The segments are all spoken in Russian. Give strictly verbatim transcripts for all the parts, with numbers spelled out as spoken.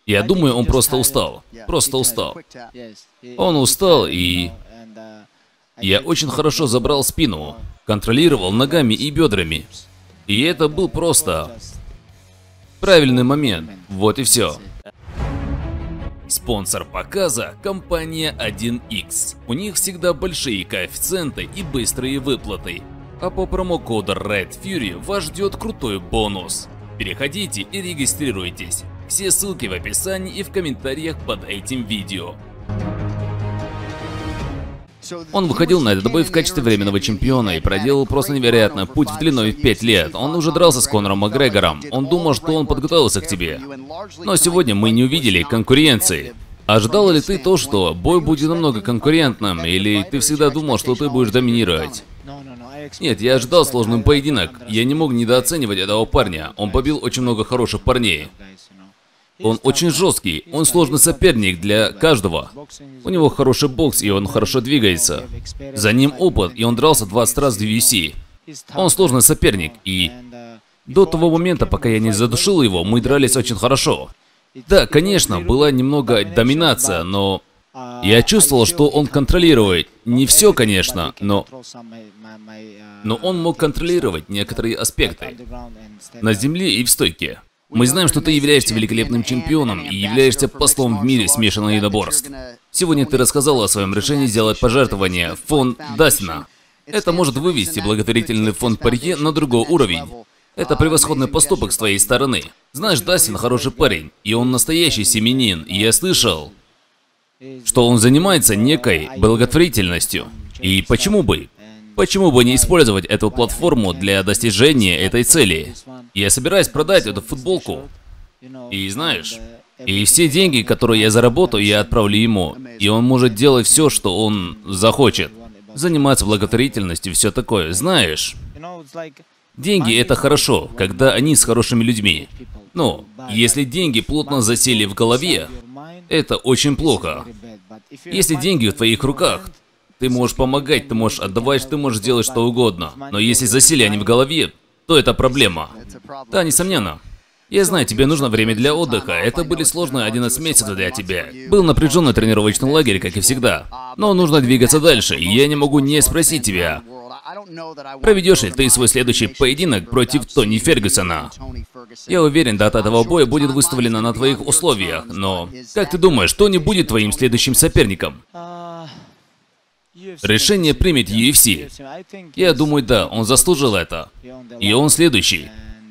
Я думаю, он просто устал. Просто устал. Он устал, и я очень хорошо забрал спину, контролировал ногами и бедрами. И это был просто правильный момент. Вот и все. Спонсор показа – компания один икс. У них всегда большие коэффициенты и быстрые выплаты. А по промокоду Red Fury вас ждет крутой бонус. Переходите и регистрируйтесь. Все ссылки в описании и в комментариях под этим видео. Он выходил на этот бой в качестве временного чемпиона и проделал просто невероятный путь в длиной в пять лет. Он уже дрался с Конором Макгрегором. Он думал, что он подготовился к тебе. Но сегодня мы не увидели конкуренции. Ожидал ли ты то, что бой будет намного конкурентным, или ты всегда думал, что ты будешь доминировать? Нет, я ожидал сложный поединок. Я не мог недооценивать этого парня. Он побил очень много хороших парней. Он очень жесткий, он сложный соперник для каждого. У него хороший бокс, и он хорошо двигается. За ним опыт, и он дрался двадцать раз в ю эф си. Он сложный соперник, и до того момента, пока я не задушил его, мы дрались очень хорошо. Да, конечно, была немного доминация, но я чувствовал, что он контролирует. Не все, конечно, но... Но он мог контролировать некоторые аспекты. На земле и в стойке. Мы знаем, что ты являешься великолепным чемпионом и являешься послом в мире смешанных единоборств. Сегодня ты рассказал о своем решении сделать пожертвование в фонд Дастина. Это может вывести благотворительный фонд Парье на другой уровень. Это превосходный поступок с твоей стороны. Знаешь, Дастин хороший парень, и он настоящий семьянин, и я слышал, что он занимается некой благотворительностью. И почему бы? Почему бы не использовать эту платформу для достижения этой цели? Я собираюсь продать эту футболку. И знаешь, и все деньги, которые я заработаю, я отправлю ему. И он может делать все, что он захочет. Заниматься благотворительностью, все такое. Знаешь, деньги это хорошо, когда они с хорошими людьми. Но если деньги плотно засели в голове, это очень плохо. Если деньги в твоих руках, ты можешь помогать, ты можешь отдавать, ты можешь делать что угодно. Но если засели они в голове, то это проблема. Да, несомненно. Я знаю, тебе нужно время для отдыха. Это были сложные одиннадцать месяцев для тебя. Был напряженный тренировочный лагерь, как и всегда. Но нужно двигаться дальше, и я не могу не спросить тебя, проведешь ли ты свой следующий поединок против Тони Фергюсона? Я уверен, дата этого боя будет выставлена на твоих условиях, но как ты думаешь, Тони будет твоим следующим соперником? Решение примет ю эф си. Я думаю, да, он заслужил это. И он следующий.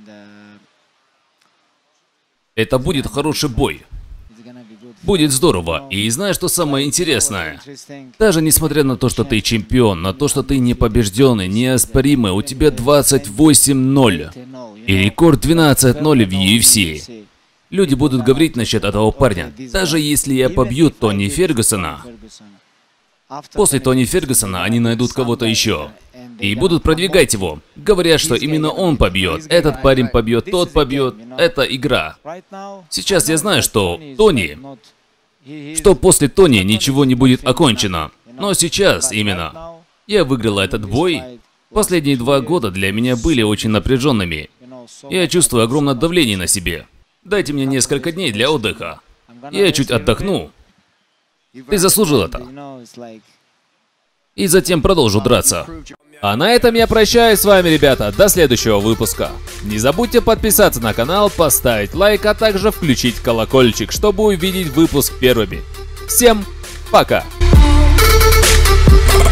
Это будет хороший бой. Будет здорово. И знаешь, что самое интересное? Даже несмотря на то, что ты чемпион, на то, что ты непобежденный, неоспоримый, у тебя двадцать восемь ноль. И рекорд двенадцать ноль в ю эф си. Люди будут говорить насчет этого парня. Даже если я побью Тони Фергюсона, после Тони Фергюсона они найдут кого-то еще. И будут продвигать его. Говорят, что именно он побьет. Этот парень побьет, тот побьет. Это игра. Сейчас я знаю, что Тони... Что после Тони ничего не будет окончено. Но сейчас именно... Я выиграл этот бой. Последние два года для меня были очень напряженными. Я чувствую огромное давление на себе. Дайте мне несколько дней для отдыха. Я чуть отдохну. Ты заслужил это. И затем продолжу драться. А на этом я прощаюсь с вами, ребята, до следующего выпуска. Не забудьте подписаться на канал, поставить лайк, а также включить колокольчик, чтобы увидеть выпуск первыми. Всем пока!